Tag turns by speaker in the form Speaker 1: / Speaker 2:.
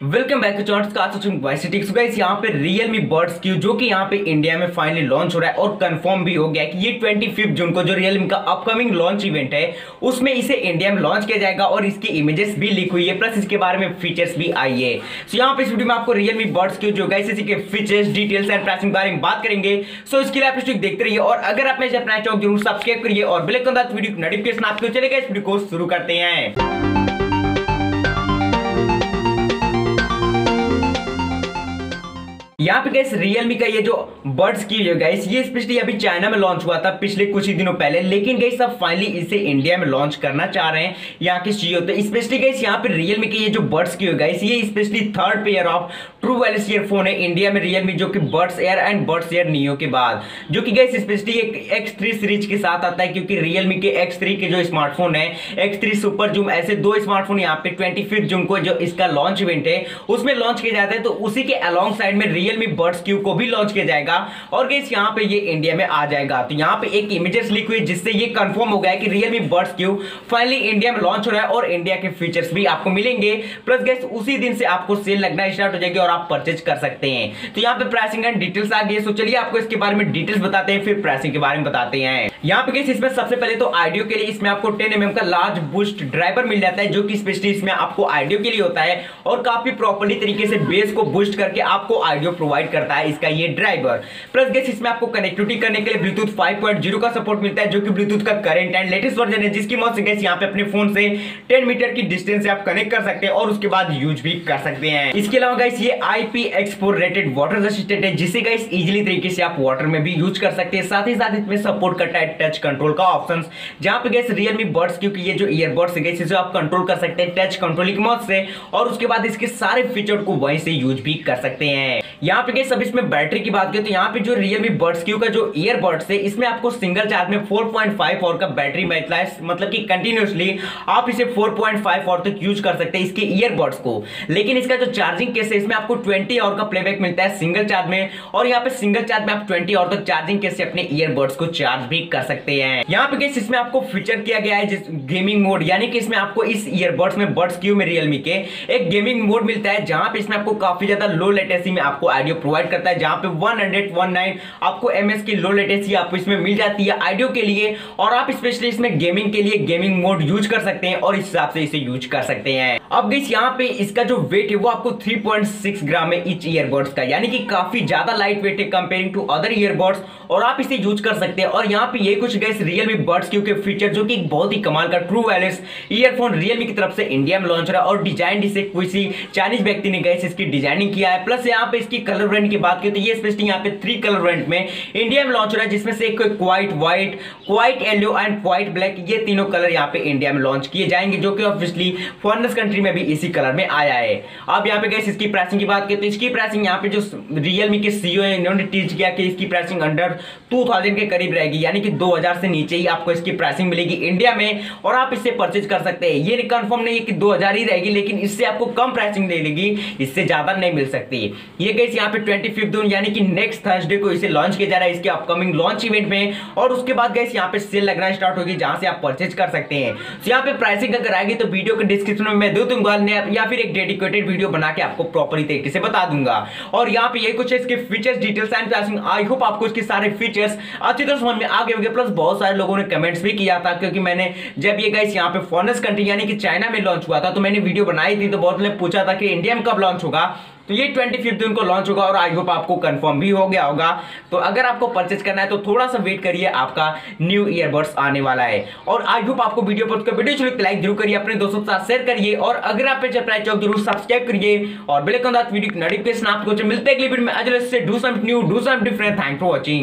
Speaker 1: Welcome back to guys. यहाँ पे Realme Buds Q जो कि यहाँ पे इंडिया में फाइनली लॉन्च हो रहा है और कंफर्म भी हो गया कि ये 25 जून को जो Realme का अपकमिंग लॉन्च इवेंट है उसमें इसे इंडिया में लॉन्च किया जाएगा और इसकी इमेजेस भी लीक हुई है, प्लस इसके बारे में फीचर्स भी आई है। सो यहाँ पे इस वीडियो में आपको Realme Buds Q जो गाइस इसी के फीचर्स, डिटेल्स एंड प्राइसिंग के बारे में बात करेंगे। सो इसके लिए आप इस वीडियो देखते रहिए और अगर आप मेरे अपना चैनल जरूर सब्सक्राइब करिए और बेल आइकन दबाकर वीडियो नोटिफिकेशन आपको चलेगा। इस वीडियो को शुरू करते हैं। यहाँ पे गाइस Realme का ये जो बड्स की है गाइस, ये स्पेशली अभी चाइना में लॉन्च हुआ था पिछले कुछ ही दिनों पहले, लेकिन गाइस अब फाइनली इसे इंडिया में लॉन्च करना चाह रहे हैं यहाँ के सीईओ। तो स्पेशली गाइस यहाँ पे Realme के ये जो बड्स की है गाइस, ये specially third pair of true wireless earphone है इंडिया में Realme, जो कि buds air and buds air neo के बाद, जो कि गाइस स्पेशली एक X3 सीरीज के साथ आता है, क्योंकि Realme के X3 के जो स्मार्टफोन है, X3 सुपर जूम, ऐसे दो स्मार्टफोन यहाँ पे 25 जून को जो इसका लॉन्च इवेंट है उसमें लॉन्च किया जाता है। तो उसी के अलॉन्ग साइड में Realme Buds Q को भी लॉन्च किया जाएगा और गाइस यहाँ पे ये इंडिया में आ जाएगा। तो यहाँ पे एक इमेजेस लीक हुई जिससे ये कंफर्म हो गया है कि Realme Buds Q finally India में लॉन्च हो रहा है और इंडिया के फीचर्स भी आपको मिलेंगे। प्लस गाइस उसी दिन से आपको सेल लगना स्टार्ट हो जाएगी और आप परचेज कर सकते हैं। तो यहाँ पे प्राइसिंग एंड डिटेल्स आ गई। सो चलिए आपको इसके बारे में डिटेल्स बताते हैं, फिर प्राइसिंग के बारे में बताते हैं। यहाँ पे गाइस इसमें सबसे पहले तो ऑडियो के लिए इसमें आपको 10 mm का लार्ज बूस्ट ड्राइवर मिल जाता है, जो कि स्पेशली इसमें आपको ऑडियो के लिए होता है और काफी प्रॉपर्ली तरीके से बेस को बूस्ट करके आपको ऑडियो प्रोवाइड करता है इसका ये ड्राइवर। प्लस गाइस इसमें आपको कनेक्टिविटी करने के लिए ब्लूटूथ 5.0 का सपोर्ट मिलता है, जो कि ब्लूटूथ का करंट एंड लेटेस्ट वर्जन है, जिसकी मदद से गाइस यहाँ पे अपने फोन से 10 मीटर की डिस्टेंस से आप कनेक्ट कर सकते हैं और उसके बाद यूज भी कर सकते हैं। इसके अलावा गाइस ये IPX4 रेटेड वाटर रेसिस्टेंट है, जिसे गाइस इजीली तरीके से आप वाटर में भी यूज कर सकते हैं। साथ ही साथ इसमें सपोर्ट करता है टच कंट्रोल का ऑप्शन, जहां पे गाइस Realme Buds Q ये जो ईयरबड्स है गाइस, इसे आप कंट्रोल कर सकते हैं टच कंट्रोलिंग की मदद से और उसके बाद इसके सारे फीचर को वहीं से यूज भी कर सकते हैं। यहाँ पे गाइस अब इसमें बैटरी की बात करें तो यहाँ पे जो Realme Buds Q का जो ईयरबड्स है इसमें आपको सिंगल चार्ज में 4.5 आवर का बैटरी मिलता है, मतलब कि कंटिन्यूअसली आप इसे 4.5 आवर तक यूज कर सकते हैं इसके ईयरबड्स को। लेकिन इसका जो चार्जिंग केस है इसमें आपको 20 आवर का प्लेबैक मिलता है सिंगल चार्ज में, और यहाँ पे सिंगल चार्ज में आप 20 आवर तक चार्जिंग केस से अपने ईयरबड्स को चार्ज भी कर सकते हैं। यहाँ पे गाइस इसमें आपको फीचर किया गया है गेमिंग मोड, यानी कि इसमें आपको इस ईयरबड्स में Buds Q में Realme के एक गेमिंग मोड मिलता है, जहां पे इसमें आपको काफी ज्यादा लो लेटेंसी में आपको ऑडियो प्रोवाइड करता है, जहां पे 119 आपको ms की लो लेटेंसी आपको इसमें मिल जाती है ऑडियो के लिए, और आप स्पेशली इसमें गेमिंग के लिए गेमिंग मोड यूज कर सकते हैं और इस हिसाब से इसे यूज कर सकते हैं। अब गाइस यहाँ पे इसका जो वेट है वो आपको 3.6 ग्राम है ईच ईयरबड्स का, यानी कि काफी ज्यादा लाइट वेट है कंपेयरिंग टू अदर ईयरबड्स, और आप इसे यूज कर सकते हैं। और यहाँ पे ये कुछ गाइस Realme Buds Q के फीचर, जो कि बहुत ही कमाल का ट्रू वायरलेस ईयरफोन Realme की तरफ से इंडिया में लॉन्च हो रहा है, और डिजाइन इसे किसी चाइनीज व्यक्ति ने गाइस इसकी डिजाइनिंग किया है। प्लस यहाँ पे इसकी कलर वेरिएंट की बात करें तो ये स्पेशली यहाँ पे 3 कलर वेरिएंट में इंडिया में लॉन्च हो रहा है, जिसमें से एक quite white, quite yellow and quite black, ये तीनों कलर यहाँ पे इंडिया में लॉन्च किए जाएंगे, जो कि ऑब्वियसली फॉरेनर्स कंट्री में भी इसी कलर में आया है। अब यहाँ पे गाइस इसकी प्राइसिंग की बात करें तो इसकी प्राइसिंग यहाँ पे जो Realme के सीईओ है इन्होंने टीच किया कि इसकी प्राइसिंग अंडर 2000 के करीब रहेगी, यानी कि 2000 से नीचे ही आपको इसकी प्राइसिंग मिलेगी इंडिया में और आप इसे परचेज कर सकते हैं। ये कंफर्म नहीं है कि 2000 ही रहेगी, लेकिन इससे आपको कम प्राइसिंग मिलेगी, इससे ज्यादा नहीं मिल सकती। ये गाइस यहाँ पे 25 जून यानी कि नेक्स्ट थर्सडे को इसे लॉन्च किया जा रहा है इसके अपकमिंग लॉन्च इवेंट में, और उसके बाद गाइस यहाँ पे सेल लगना स्टार्ट होगी जहां से आप परचेज कर सकते हैं। तो यहाँ पे प्राइसिंग अगर आएगी तो वीडियो के डिस्क्रिप्शन में मैं दे दूंगा या फिर एक डेडिकेटेड वीडियो बना के आपको प्रॉपरली तरीके से बता दूंगा। और यहाँ पे ये कुछ इसके features, details and pricing. I hope आपको इसके सारे फीचर्स अच्छी तरह समझ में आ गए होंगे। प्लस बहुत सारे लोगों ने कमेंट्स भी किया था, क्योंकि मैंने जब ये गाइस यहाँ पे फॉरेनर्स कंट्री यानी कि चाइना में लॉन्च हुआ था तो मैंने वीडियो बनाई थी, तो बहुत लोगों ने पूछा था कि इंडिया में कब लॉन्च होगा। तो ये 25 जून को लॉन्च होगा और आई होप आपको कंफर्म भी हो गया होगा। तो अगर आपको परचेज करना है तो थोड़ा सा वेट करिए, आपका न्यू ईयरबड्स आने वाला है। और आई होप आपको वीडियो पर लाइक जरूर करिए, अपने दोस्तों के साथ शेयर करिए, और अगर आप जरूर सब्सक्राइब करिए और बेल आइकन दबाकर वीडियो नोटिफिकेशन आपको मिलते हैं अगली वीडियो में। Do some new, do some different. Thanks for watching.